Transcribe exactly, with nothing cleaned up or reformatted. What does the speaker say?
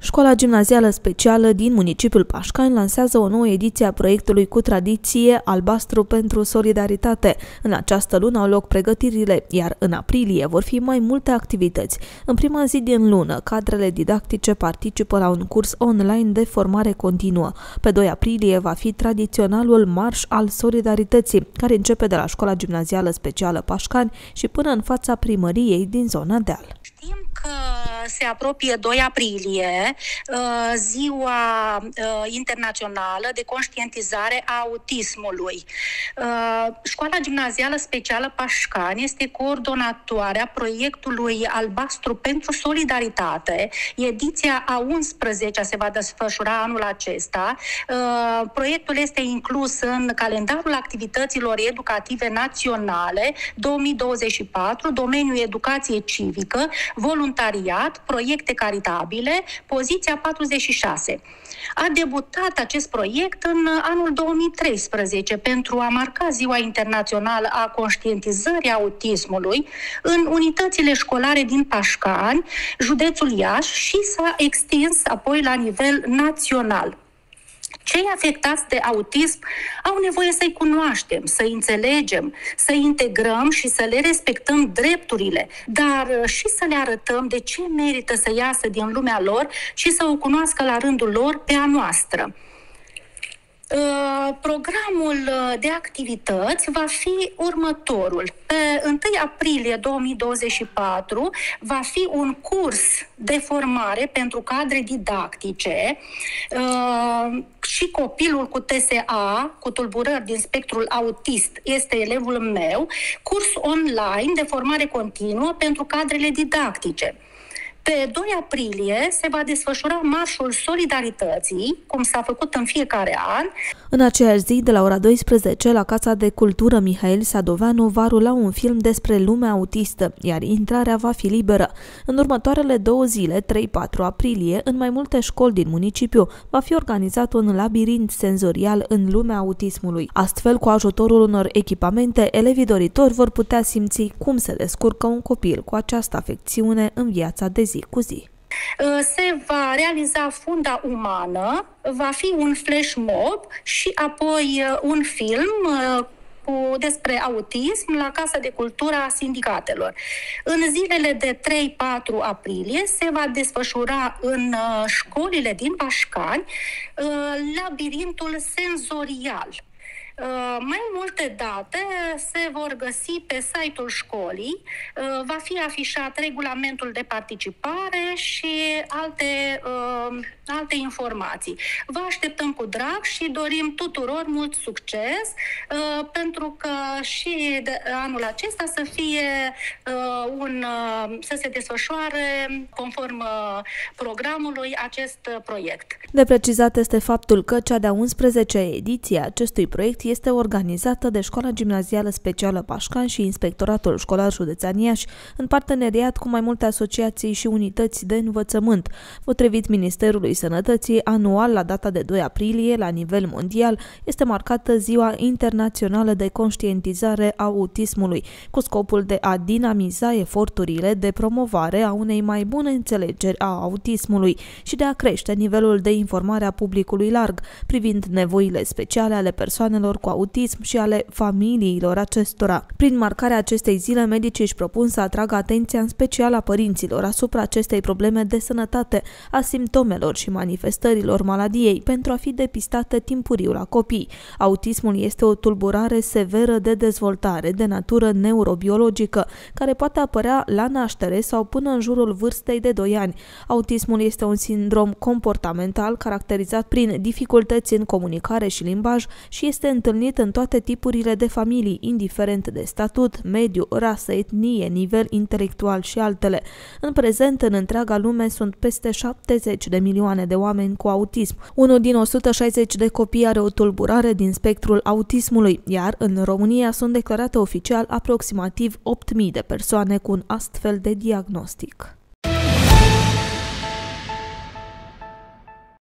Școala gimnazială specială din municipiul Pașcani lansează o nouă ediție a proiectului cu tradiție Albastru pentru Solidaritate. În această lună au loc pregătirile, iar în aprilie vor fi mai multe activități. În prima zi din lună, cadrele didactice participă la un curs online de formare continuă. Pe doi aprilie va fi tradiționalul Marș al Solidarității, care începe de la Școala gimnazială specială Pașcani și până în fața primăriei din zona Deal. Știm că se apropie doi aprilie, ziua internațională de conștientizare a autismului. Școala gimnazială specială Pașcani este coordonatoarea proiectului Albastru pentru Solidaritate. Ediția a unsprezecea se va desfășura anul acesta. Proiectul este inclus în calendarul activităților educative naționale două mii douăzeci și patru, domeniul educație civică, voluntariat, proiecte caritabile, poziția patruzeci și șase. A debutat acest proiect în anul două mii treisprezece pentru a marca Ziua Internațională a Conștientizării Autismului în unitățile școlare din Pașcani, județul Iași, și s-a extins apoi la nivel național. Cei afectați de autism au nevoie să-i cunoaștem, să-i înțelegem, să-i integrăm și să le respectăm drepturile, dar și să le arătăm de ce merită să iasă din lumea lor și să o cunoască la rândul lor pe a noastră. Programul de activități va fi următorul. Pe întâi aprilie două mii douăzeci și patru va fi un curs de formare pentru cadre didactice și copilul cu T S A, cu tulburări din spectrul autist, este elevul meu, curs online de formare continuă pentru cadrele didactice. Pe doi aprilie se va desfășura Marșul Solidarității, cum s-a făcut în fiecare an. În aceeași zi, de la ora douăsprezece, la Casa de Cultură Mihail Sadoveanu va rula un film despre lumea autistă, iar intrarea va fi liberă. În următoarele două zile, trei patru aprilie, în mai multe școli din municipiu, va fi organizat un labirint senzorial în lumea autismului. Astfel, cu ajutorul unor echipamente, elevii doritori vor putea simți cum se descurcă un copil cu această afecțiune în viața de zi cu zi. Se va realiza funda umană, va fi un flash mob și apoi un film cu, despre autism la Casa de Cultură a Sindicatelor. În zilele de trei patru aprilie se va desfășura în școlile din Pașcani labirintul senzorial. Uh, mai multe date se vor găsi pe site-ul școlii, uh, va fi afișat regulamentul de participare și alte, uh, alte informații. Vă așteptăm cu drag și dorim tuturor mult succes, uh, pentru că și de anul acesta să fie uh, un, uh, să se desfășoare conform uh, programului acest uh, proiect. De precizat este faptul că cea de-a unsprezecea ediție a acestui proiect este organizată de Școala Gimnazială Specială Pașcani și Inspectoratul Școlar Județean Iași, în parteneriat cu mai multe asociații și unități de învățământ. Potrivit Ministerului Sănătății, anual, la data de doi aprilie, la nivel mondial, este marcată Ziua Internațională de Conștientizare a Autismului, cu scopul de a dinamiza eforturile de promovare a unei mai bune înțelegeri a autismului și de a crește nivelul de informare a publicului larg privind nevoile speciale ale persoanelor cu autism și ale familiilor acestora. Prin marcarea acestei zile, medicii își propun să atragă atenția în special a părinților asupra acestei probleme de sănătate, a simptomelor și manifestărilor maladiei, pentru a fi depistate timpuriu la copii. Autismul este o tulburare severă de dezvoltare de natură neurobiologică, care poate apărea la naștere sau până în jurul vârstei de doi ani. Autismul este un sindrom comportamental caracterizat prin dificultăți în comunicare și limbaj și este întâlnit în toate tipurile de familii, indiferent de statut, mediu, rasă, etnie, nivel intelectual și altele. În prezent, în întreaga lume sunt peste șaptezeci de milioane de oameni cu autism. Unul din o sută șaizeci de copii are o tulburare din spectrul autismului, iar în România sunt declarate oficial aproximativ opt mii de persoane cu un astfel de diagnostic.